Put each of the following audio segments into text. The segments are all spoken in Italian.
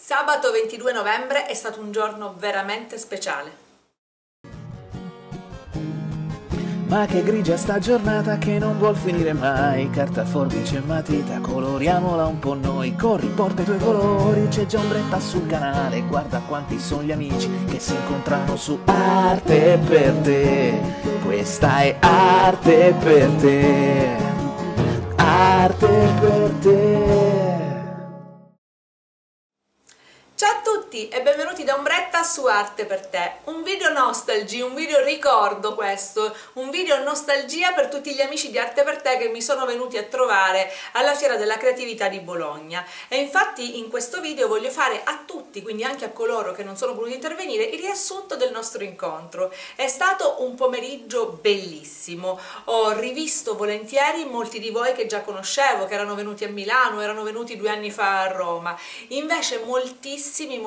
Sabato 22 novembre è stato un giorno veramente speciale. Ma che grigia sta giornata che non vuol finire mai. Carta, forbice e matita, coloriamola un po' noi. Corri, porta i tuoi colori, c'è già ombretta sul canale. Guarda quanti sono gli amici che si incontrano su Arte per te. Questa è Arte per te. Arte per te. Ciao a tutti e benvenuti da Ombretta su Arte per te, un video nostalgy, un video ricordo questo, un video nostalgia per tutti gli amici di Arte per te che mi sono venuti a trovare alla Fiera della Creatività di Bologna. E infatti in questo video voglio fare a tutti, quindi anche a coloro che non sono voluti intervenire, il riassunto del nostro incontro. È stato un pomeriggio bellissimo, ho rivisto volentieri molti di voi che già conoscevo, che erano venuti a Milano, erano venuti 2 anni fa a Roma, invece moltissimi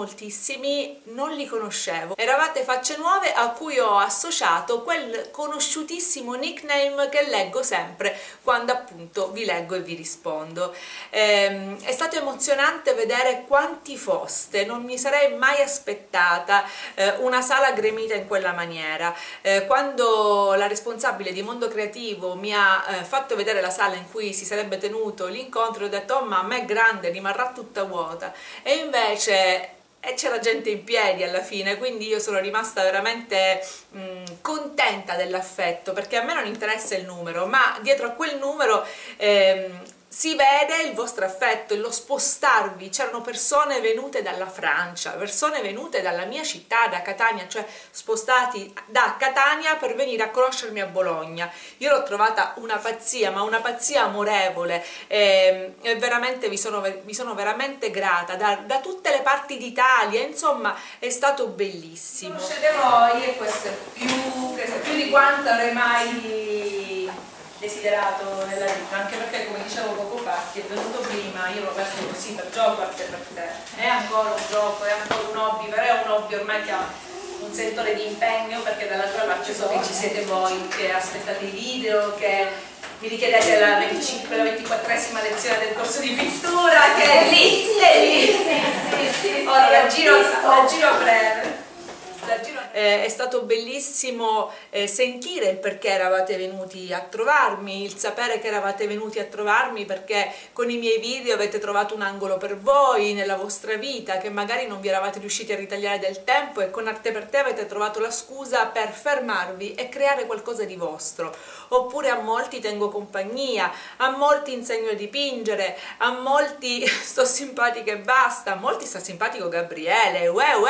non li conoscevo. Eravate facce nuove a cui ho associato quel conosciutissimo nickname che leggo sempre quando appunto vi leggo e vi rispondo. È stato emozionante vedere quanti foste, non mi sarei mai aspettata una sala gremita in quella maniera. Quando la responsabile di Mondo Creativo mi ha fatto vedere la sala in cui si sarebbe tenuto l'incontro, ho detto: oh, ma a me è grande, rimarrà tutta vuota, e invece c'era gente in piedi alla fine, quindi io sono rimasta veramente contenta dell'affetto, perché a me non interessa il numero, ma dietro a quel numero si vede il vostro affetto e lo spostarvi. C'erano persone venute dalla Francia, persone venute dalla mia città, da Catania, cioè spostati da Catania per venire a conoscermi a Bologna. Io l'ho trovata una pazzia, ma una pazzia amorevole, e veramente vi sono veramente grata da tutte le parti d'Italia. Insomma, è stato bellissimo. Conoscete voi, e questo è più di quanto avrei mai desiderato nella vita, anche perché, come dicevo poco fa, ti è venuto prima, io l'ho perso così per gioco, Arte per te. È ancora un gioco, è ancora un hobby, però è un hobby ormai che ha un sentore di impegno, perché dall'altra parte so che ci siete voi che aspettate i video, che mi richiedete la 24esima lezione del corso di pittura, che è lì. Ora la giro a breve. È stato bellissimo sentire il perché eravate venuti a trovarmi, il sapere che eravate venuti a trovarmi perché con i miei video avete trovato un angolo per voi nella vostra vita, che magari non vi eravate riusciti a ritagliare del tempo, e con Arte per te avete trovato la scusa per fermarvi e creare qualcosa di vostro. Oppure a molti tengo compagnia, a molti insegno a dipingere, a molti sto simpatica e basta, a molti sta simpatico Gabriele,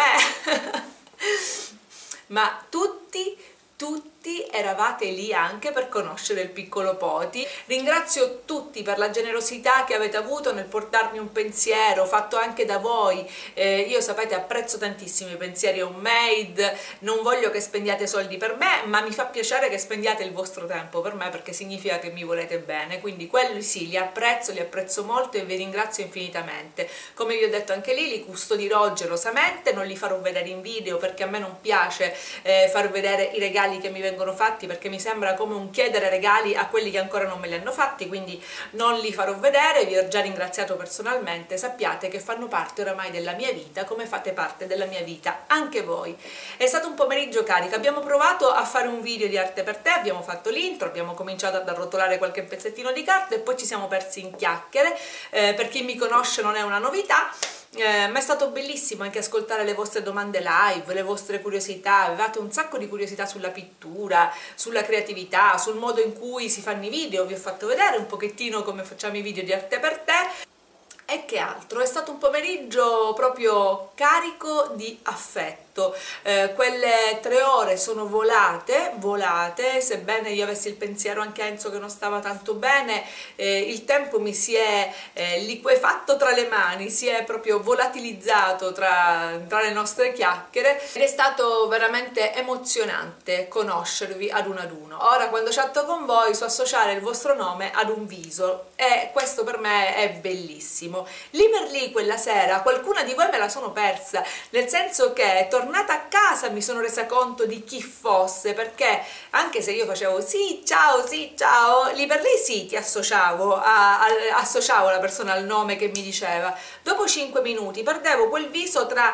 ma tutti eravate lì anche per conoscere il piccolo Poti. Ringrazio tutti per la generosità che avete avuto nel portarmi un pensiero fatto anche da voi. Io, sapete, apprezzo tantissimo i pensieri homemade, non voglio che spendiate soldi per me, ma mi fa piacere che spendiate il vostro tempo per me, perché significa che mi volete bene, quindi quelli sì, li apprezzo molto e vi ringrazio infinitamente. Come vi ho detto anche lì, li custodirò gelosamente, non li farò vedere in video perché a me non piace far vedere i regali che mi vengono fatti, perché mi sembra come un chiedere regali a quelli che ancora non me li hanno fatti, quindi non li farò vedere. Vi ho già ringraziato personalmente, sappiate che fanno parte oramai della mia vita, come fate parte della mia vita anche voi. È stato un pomeriggio carico, abbiamo provato a fare un video di Arte per te, abbiamo fatto l'intro, abbiamo cominciato ad arrotolare qualche pezzettino di carta e poi ci siamo persi in chiacchiere. Per chi mi conosce non è una novità. Ma è stato bellissimo anche ascoltare le vostre domande live, le vostre curiosità. Avevate un sacco di curiosità sulla pittura, sulla creatività, sul modo in cui si fanno i video. Vi ho fatto vedere un pochettino come facciamo i video di Arte per te. E che altro? È stato un pomeriggio proprio carico di affetto. Quelle 3 ore sono volate, sebbene io avessi il pensiero anche a Enzo che non stava tanto bene, il tempo mi si è liquefatto tra le mani, si è proprio volatilizzato tra le nostre chiacchiere, ed è stato veramente emozionante conoscervi ad uno. Ora, quando chatto con voi, so associare il vostro nome ad un viso, e questo per me è bellissimo. Lì per lì quella sera qualcuna di voi me la sono persa, nel senso che tornando tornata a casa mi sono resa conto di chi fosse, perché anche se io facevo sì ciao, lì per lì sì, ti associavo, associavo la persona al nome che mi diceva. Dopo 5 minuti perdevo quel viso tra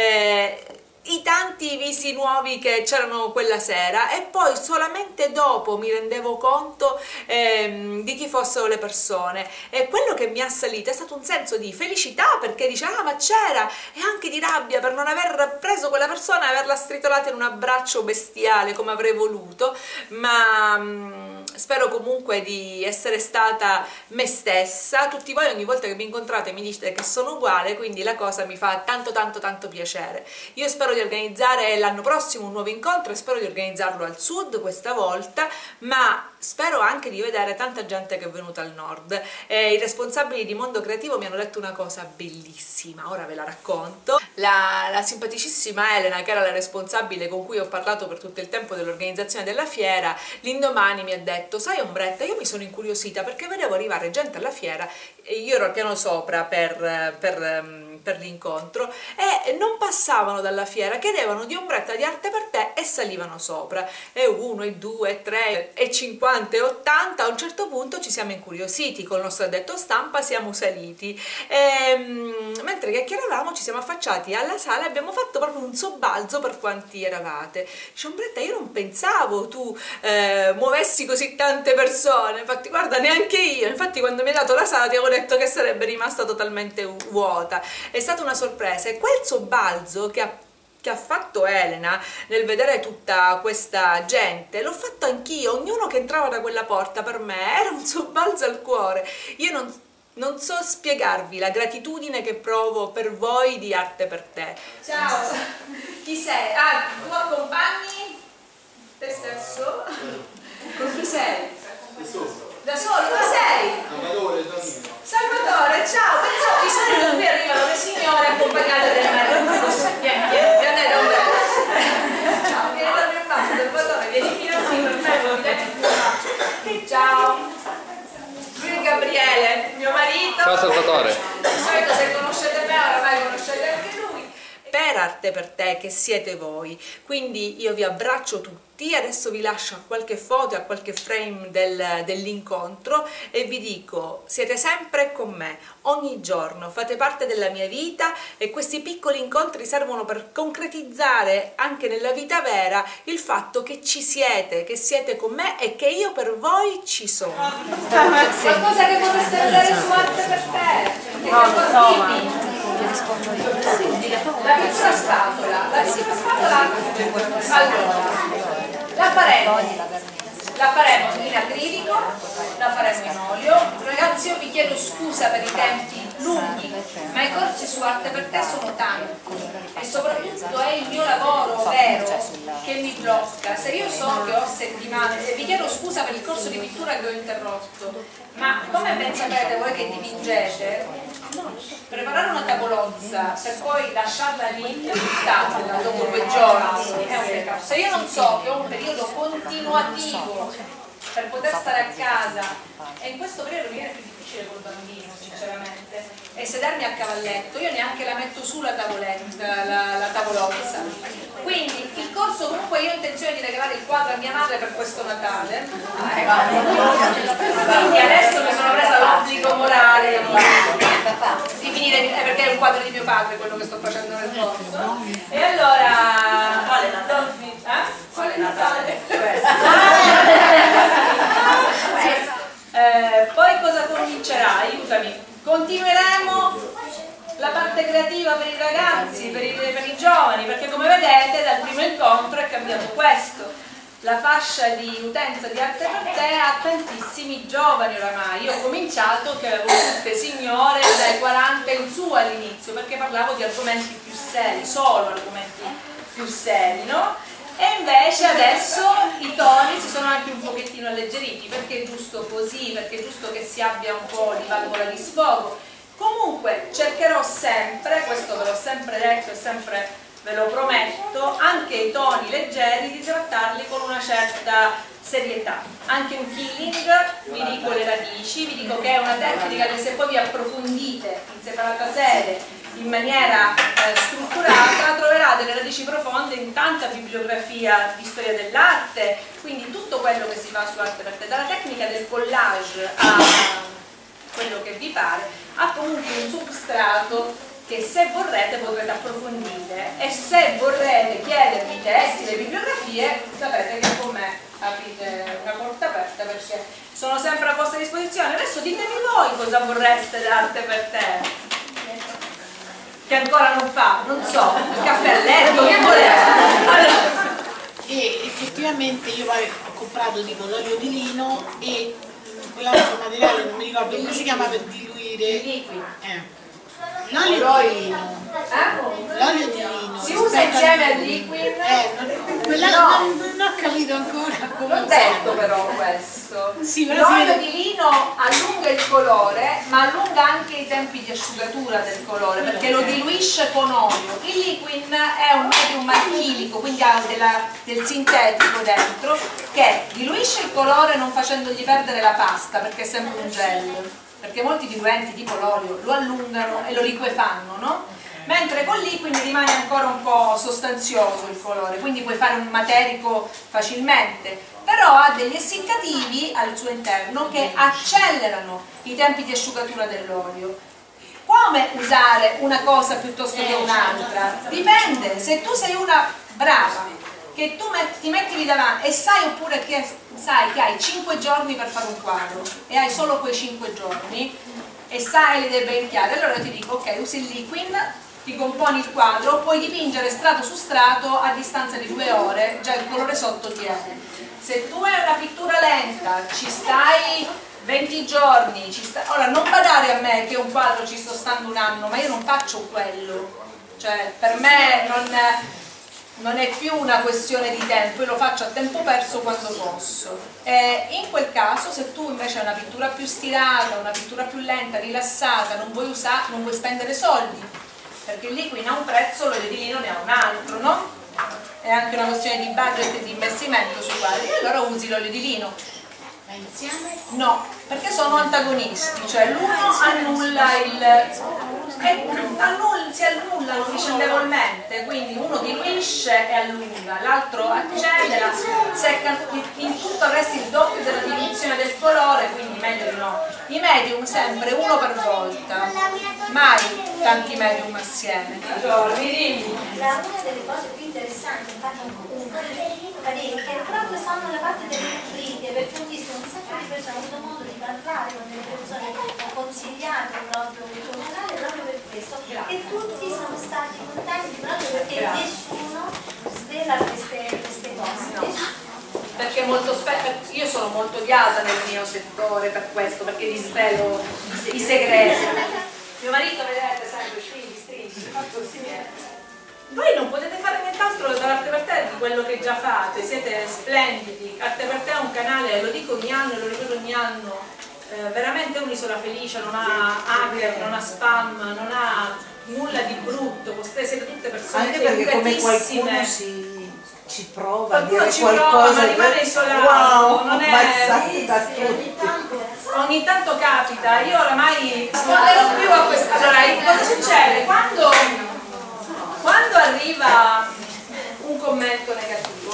i tanti visi nuovi che c'erano quella sera, e poi solamente dopo mi rendevo conto di chi fossero le persone, e quello che mi ha salito è stato un senso di felicità, perché dice ah ma c'era, e anche di rabbia per non aver preso quella persona e averla stritolata in un abbraccio bestiale come avrei voluto, ma spero comunque di essere stata me stessa. Tutti voi ogni volta che mi incontrate mi dite che sono uguale, quindi la cosa mi fa tanto piacere. Io spero di organizzare l'anno prossimo un nuovo incontro, e spero di organizzarlo al sud questa volta, ma spero anche di vedere tanta gente che è venuta al nord. I responsabili di Mondo Creativo mi hanno detto una cosa bellissima, ora ve la racconto. La simpaticissima Elena, che era la responsabile con cui ho parlato per tutto il tempo dell'organizzazione della fiera, l'indomani mi ha detto sai Ombretta, io mi sono incuriosita perché vedevo arrivare gente alla fiera, e io ero al piano sopra per l'incontro, e non passavano dalla fiera, chiedevano di Ombretta di Arte per Te e salivano sopra, e 1, e 2, e 3, e 50, e 80. A un certo punto ci siamo incuriositi, col nostro addetto stampa siamo saliti, mentre chiacchieravamo ci siamo affacciati alla sala e abbiamo fatto proprio un sobbalzo per quanti eravate. Dice Ombretta, io non pensavo tu muovessi così tante persone, infatti guarda neanche io, infatti quando mi hai dato la sala ti avevo detto che sarebbe rimasta totalmente vuota. È stata una sorpresa, e quel sobbalzo che ha fatto Elena nel vedere tutta questa gente l'ho fatto anch'io. Ognuno che entrava da quella porta per me era un sobbalzo al cuore. Io non so spiegarvi la gratitudine che provo per voi di Arte per Te. Ciao, chi sei? Ah, tu accompagni te stesso? Con chi sei? Da solo? Chi sei? Salvatore, ciao! Pensavo di solito qui arrivano le signore accompagnate del marito. Vieni da me. Ciao, vieni dal mio bacio, Salvatore, vieni fino a qui per me. Ciao! Lui è Gabriele, mio marito. Ciao Salvatore. Di solito se conoscete me, oramai conoscete anche lui. Per Arte per Te, che siete voi. Quindi io vi abbraccio tutti. Adesso vi lascio a qualche foto, a qualche frame dell'incontro, e vi dico, siete sempre con me, ogni giorno, fate parte della mia vita, e questi piccoli incontri servono per concretizzare anche nella vita vera il fatto che ci siete, che siete con me e che io per voi ci sono. Qualcosa che potreste vedere su Arte per Te? La piccola spatola, allora, la faremo in acrilico, la faremo in olio. Ragazzi, io vi chiedo scusa per i tempi lunghi, ma i corsi su Arte per Te sono tanti, e soprattutto è il mio lavoro vero che mi blocca. Se io so che ho settimane, e vi chiedo scusa per il corso di pittura che ho interrotto, ma come ben sapete voi che dipingete, preparare una tavolozza per poi lasciarla lì e buttarla dopo 2 giorni è un peccato. Se io non so che ho un periodo continuativo per poter stare a casa, e in questo periodo mi viene più difficile col bambino sinceramente, e sedermi a cavalletto, io neanche la metto su la tavoletta, la tavolozza. Quindi il corso, comunque io ho intenzione di regalare il quadro a mia madre per questo Natale, quindi adesso mi sono presa l'obbligo morale di finire, perché è un quadro di mio padre quello che sto facendo nel corso, e allora quale Natale? Quale Natale? Poi cosa comincerà? Aiutami. Continueremo la parte creativa per i ragazzi, per i giovani, perché come vedete dal primo incontro è cambiato questo. La fascia di utenza di Arte per Te ha tantissimi giovani oramai. Io ho cominciato che avevo tutte signore dai 40 in su all'inizio, perché parlavo di argomenti più seri, solo argomenti più seri, no? E invece adesso i toni si sono anche un pochettino alleggeriti, perché è giusto così, perché è giusto che si abbia un po' di valvola di sfogo. Comunque cercherò sempre, questo ve l'ho sempre detto e sempre ve lo prometto, anche i toni leggeri di trattarli con una certa serietà. Anche un killing, vi dico le radici, vi dico che è una tecnica che se poi vi approfondite in separata sede in maniera strutturata troverà ha delle radici profonde in tanta bibliografia di storia dell'arte, quindi tutto quello che si fa su Arte per Te, dalla tecnica del collage a quello che vi pare, ha comunque un substrato che se vorrete potrete approfondire, e se vorrete chiedermi i testi, le bibliografie, sapete che con me aprite una porta aperta, perché sono sempre a vostra disposizione. Adesso ditemi voi cosa vorreste d'Arte per Te, che ancora non fa, non so, il caffè a letto, che volete? Allora. E effettivamente io ho comprato tipo l'olio di lino e quell'altro materiale, non mi ricordo come si chiama, per diluire l'olio di lino. L'olio di lino Si usa insieme al liquid? Non ho capito ancora come l'ho detto però questo. Sì, l'olio di lino allunga il colore, ma allunga anche i tempi di asciugatura del colore, perché lo diluisce con olio. Il liquid è un medium alchilico, quindi ha del sintetico dentro, che diluisce il colore non facendogli perdere la pasta, perché è sempre un gel. Perché molti diluenti tipo l'olio lo allungano e lo liquefanno, no? Mentre con liquid rimane ancora un po' sostanzioso il colore, quindi puoi fare un materico facilmente, però ha degli essiccativi al suo interno che accelerano i tempi di asciugatura dell'olio. Come usare una cosa piuttosto che un'altra? Dipende, se tu sei una brava, che tu ti metti lì davanti e sai oppure che sai che hai 5 giorni per fare un quadro e hai solo quei 5 giorni e sai le idee ben chiare, allora ti dico ok, usi il liquid, ti componi il quadro, puoi dipingere strato su strato a distanza di 2 ore, già il colore sotto tiene. Se tu hai una pittura lenta, ci stai 20 giorni, ora non badare a me che un quadro ci sto stando un anno, ma io non faccio quello, cioè per me non è più una questione di tempo, io lo faccio a tempo perso quando posso. E in quel caso, se tu invece hai una pittura più stirata, una pittura più lenta, rilassata, non vuoi spendere soldi, perché il liquid ha un prezzo, l'olio di lino ne ha un altro, no? È anche una questione di budget e di investimento sui quadri, e allora usi l'olio di lino. Ma insieme? No, perché sono antagonisti, cioè l'uno annulla si annullano vicendevolmente, quindi uno diluisce e allunga, l'altro accelera, secca, in tutto avresti il doppio della diluizione del colore, quindi meglio di no. I medium sempre uno per volta, mai tanti medium assieme. Una delle cose più interessanti, infatti che proprio stanno nella parte delle rubriche, perché ho visto un sacco di persone, ho avuto modo di parlare con delle persone, ho consigliato proprio il tuo canale proprio per questo, e tutti sono stati contenti proprio perché nessuno svela queste cose. No. Perché molto spesso, io sono molto odiata nel mio settore per questo, perché vi svelo i segreti. Mio marito, vedete, sempre stringi, fa così. Voi non potete fare nient'altro dall'Arte per Te di quello che già fate, siete splendidi. Arte per Te è un canale, lo dico ogni anno e lo ripeto ogni anno, veramente è un'isola felice, non ha hacker, non ha spam, non ha nulla di brutto, siete tutte persone anche perché come educatissime. qualcuno ci prova a dire Qualcuno ci qualcosa, prova, ma rimane isolato, wow, non è... ammazzati da tutti. Ogni tanto capita, io oramai risponderò più a questo. Allora, cosa succede? Quando arriva un commento negativo,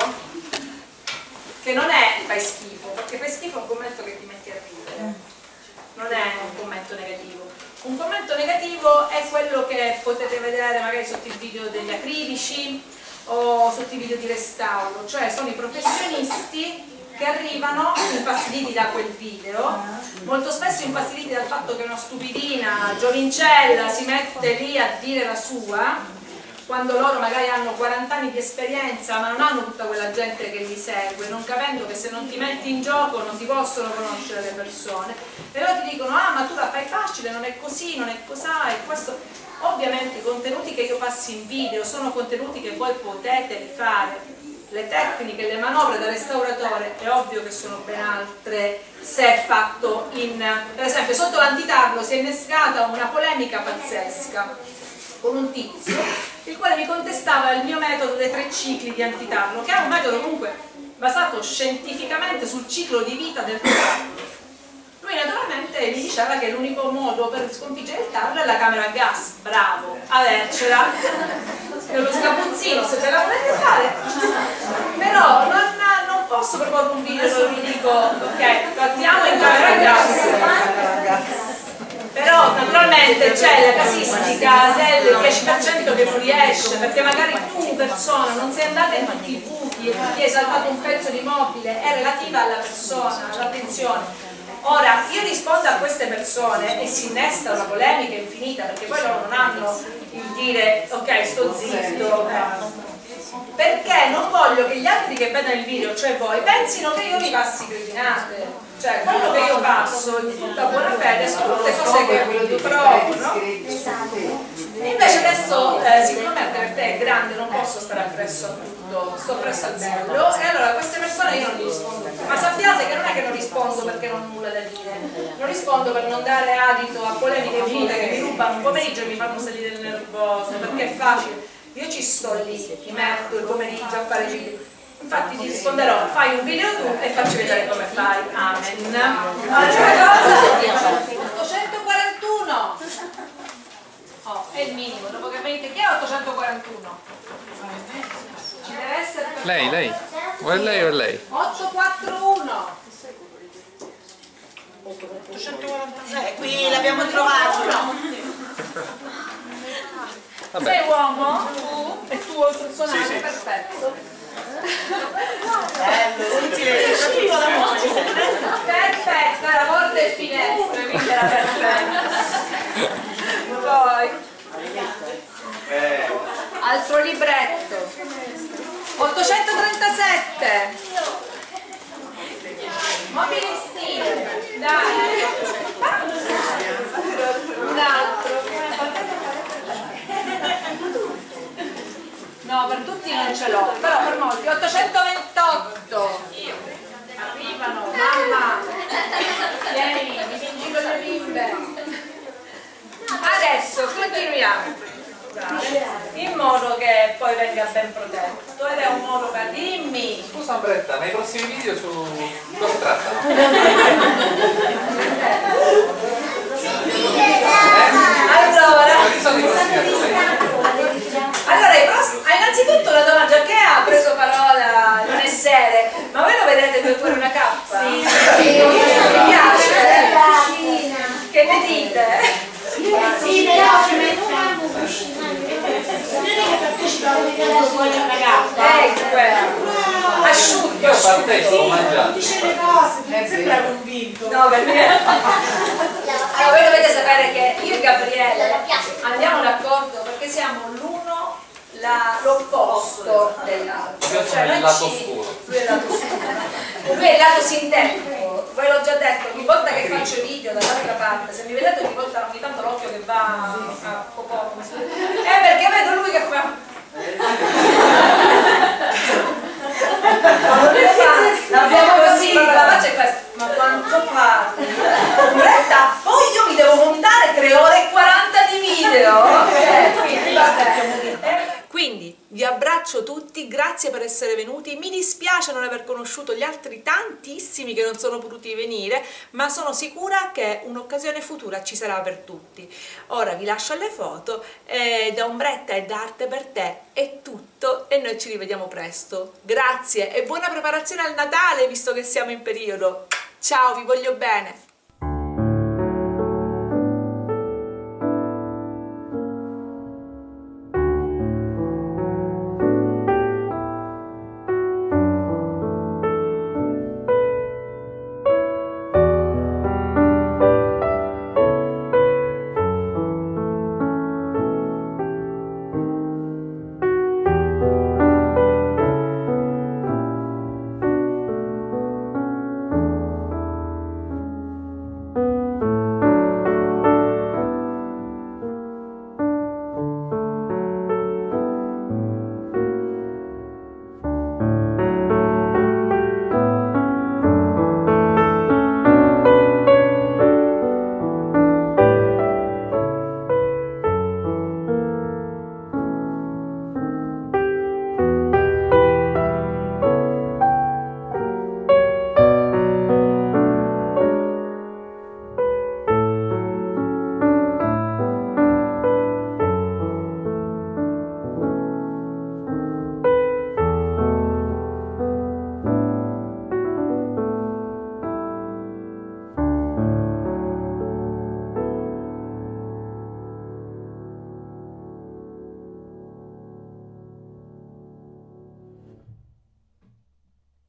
che non è fai schifo, perché fai schifo è un commento che ti metti a ridere, non è un commento negativo. Un commento negativo è quello che potete vedere magari sotto il video degli acrilici o sotto i video di restauro, cioè sono i professionisti che arrivano infastiditi da quel video, molto spesso infastiditi dal fatto che una stupidina giovincella si mette lì a dire la sua, quando loro magari hanno 40 anni di esperienza ma non hanno tutta quella gente che li segue, non capendo che se non ti metti in gioco non ti possono conoscere le persone, e loro ti dicono ah ma tu la fai facile, non è così, non è cos'ha, e questo. Ovviamente i contenuti che io passi in video sono contenuti che voi potete fare, le tecniche, le manovre da restauratore è ovvio che sono ben altre se è fatto in... Per esempio sotto l'antitarlo si è innescata una polemica pazzesca con un tizio il quale mi contestava il mio metodo dei 3 cicli di antitarlo, che è un metodo comunque basato scientificamente sul ciclo di vita del tarlo. Lui naturalmente mi diceva che l'unico modo per sconfiggere il tarlo è la camera a gas, bravo, avercela. è lo scapuzzino, se te la volete fare, però non posso proporre un video dove vi dico ok, trattiamo in camera gas. Però naturalmente c'è la casistica del 10% che non riesce, perché magari tu persona non sei andata in tutti i buchi e ti hai saltato un pezzo di mobile, è relativa alla persona, all'attenzione. Ora, io rispondo a queste persone e si innesta una polemica infinita, perché poi loro non hanno il dire ok, sto zitto, perché non voglio che gli altri che vedono il video, cioè voi, pensino che io vi passi cretinate. Cioè, quello che io passo di tutta buona fede sono tutte cose che provo, no? E invece adesso, siccome per te è grande, non posso stare appresso a tutto, sto presso al bello, e allora a queste persone io non gli rispondo. Ma sappiate che non è che non rispondo perché non ho nulla da dire, non rispondo per non dare adito a polemiche infinite che mi rubano un pomeriggio e mi fanno salire il nervoso, perché è facile. Io ci sto lì, mi metto il pomeriggio a fare video. Infatti ti risponderò, fai un video tu e facci vedere come fai. Amen. Altra cosa, 841. Oh, è il minimo, dopo che venite chi è 841? Ci deve essere per Lei? O è lei o è lei? 841. 846, qui l'abbiamo trovato. Vabbè. Sei uomo? Tu? E tu il personaggio? Sì. Perfetto. Perfetto, la porta e finestre, quindi era perfetto. Poi altro libretto 837 mobili stile, dai, un altro. No, per tutti non ce l'ho, però per molti. 828. Arrivano, mamma. Vieni, mi pingi con le bimbe. Adesso continuiamo. In modo che poi venga ben protetto. Ed è un modo per dimmi. Scusa Ambretta, nei prossimi video su cosa trattano? Allora, innanzitutto la donna già che ha preso parola non è seria, ma voi lo vedete per pure una cappa? Sì. Mi piace? Che ne dite? Sì, però ci metto una cucina. Non è che partecipa una gaffa. Ecco, asciutto. Io partecipo mangiando. Dice le cose, sembra convinto. No, perché? Allora, voi dovete sapere che io e Gabriele andiamo d'accordo perché siamo l'uno l'opposto dell'altro. Io sono il lato oscuro. Lui è il lato oscuro. Lui è il lato sintetico. Ve l'ho già detto, ogni volta che faccio video dall'altra parte, se mi vedete ogni volta ogni tanto l'occhio che va a popò, è perché vedo lui che fa. L'abbiamo così, la faccia è questa. Ma quanto parli? Poi io mi devo montare 3 ore e 40 di video. Quindi vabbè. Quindi vi abbraccio tutti, grazie per essere venuti, mi dispiace non aver conosciuto gli altri tantissimi che non sono potuti venire, ma sono sicura che un'occasione futura ci sarà per tutti. Ora vi lascio alle foto, da Ombretta e da Arte per Te è tutto e noi ci rivediamo presto. Grazie e buona preparazione al Natale visto che siamo in periodo. Ciao, vi voglio bene!